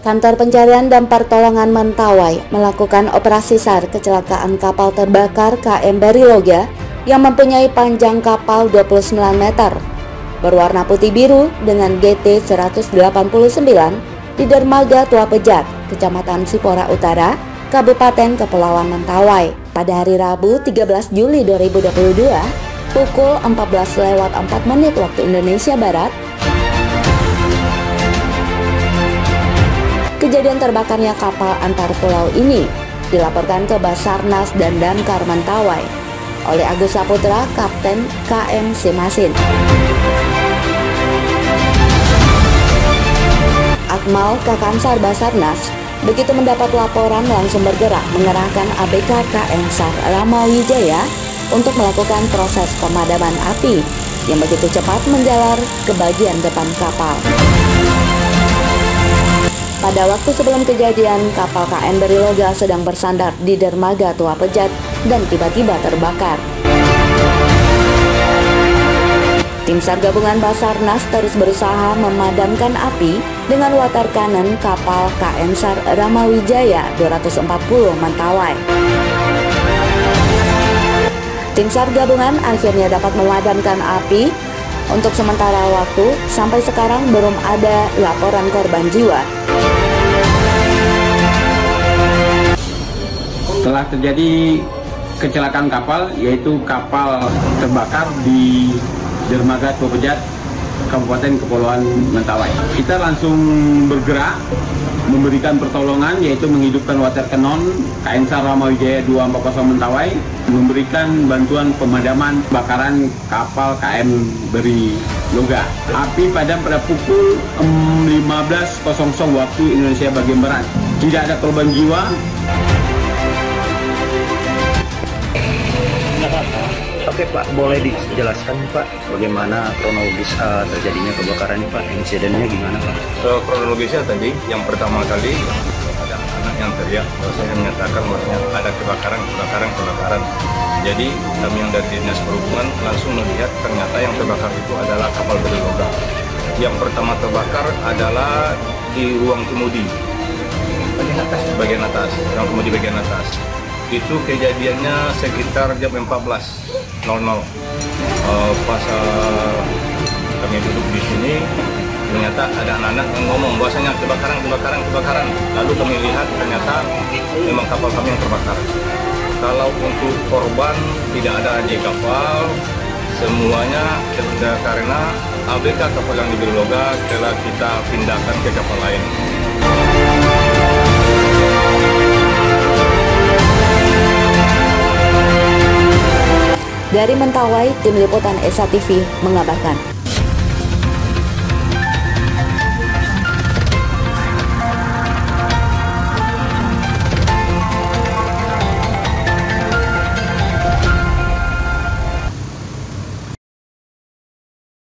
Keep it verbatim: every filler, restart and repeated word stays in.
Kantor Pencarian dan Pertolongan Mentawai melakukan operasi SAR kecelakaan kapal terbakar K M Beriloga yang mempunyai panjang kapal dua puluh sembilan meter, berwarna putih biru dengan G T seratus delapan puluh sembilan di dermaga Tua Pejat, Kecamatan Sipora Utara, Kabupaten Kepulauan Mentawai pada hari Rabu tiga belas Juli dua ribu dua puluh dua pukul empat belas lewat empat menit waktu Indonesia Barat. Kejadian terbakarnya kapal antar pulau ini dilaporkan ke Basarnas dan Damkar Mentawai oleh Agus Saputra, Kapten K M Simasin. Akmal Kakansar Basarnas begitu mendapat laporan langsung bergerak mengerahkan A B K K M SAR Ramawijaya untuk melakukan proses pemadaman api yang begitu cepat menjalar ke bagian depan kapal. Pada waktu sebelum kejadian, kapal K M Beriloga sedang bersandar di dermaga Tua Pejat dan tiba-tiba terbakar. Tim SAR gabungan Basarnas terus berusaha memadamkan api dengan water cannon kapal K M SAR Ramawijaya dua ratus empat puluh Mentawai. Tim SAR gabungan akhirnya dapat memadamkan api. Untuk sementara waktu, sampai sekarang belum ada laporan korban jiwa. Telah terjadi kecelakaan kapal, yaitu kapal terbakar di dermaga Tua Pejat, Kabupaten Kepulauan Mentawai. Kita langsung bergerak memberikan pertolongan, yaitu menghidupkan water cannon K M SAR Ramawijaya dua empat nol Mentawai, memberikan bantuan pemadaman kebakaran kapal K M Beriloga. Api padam pada pukul lima belas waktu Indonesia bagian Barat. Tidak ada korban jiwa. Oke Pak, boleh dijelaskan Pak bagaimana kronologis uh, terjadinya kebakaran ini Pak? Insidennya gimana Pak? Uh, kronologisnya tadi, yang pertama kali ada anak yang teriak, saya menyatakan bahwasanya ada kebakaran, kebakaran, kebakaran. Jadi kami yang dari Dinas Perhubungan langsung melihat ternyata yang terbakar itu adalah kapal Beriloga. Yang pertama terbakar adalah di ruang kemudi, bagian atas, bagian atas, ruang kemudi bagian atas. Itu kejadiannya sekitar jam empat belas nol nol. Uh, pas uh, kami duduk di sini, ternyata ada anak-anak yang ngomong bahwasanya kebakaran, kebakaran, kebakaran. Lalu kami lihat ternyata memang kapal kami yang terbakar. Kalau untuk korban tidak ada di kapal, semuanya karena A B K kapal yang di Beriloga telah kita pindahkan ke kapal lain. Dari Mentawai, Tim Liputan Esa T V mengabarkan.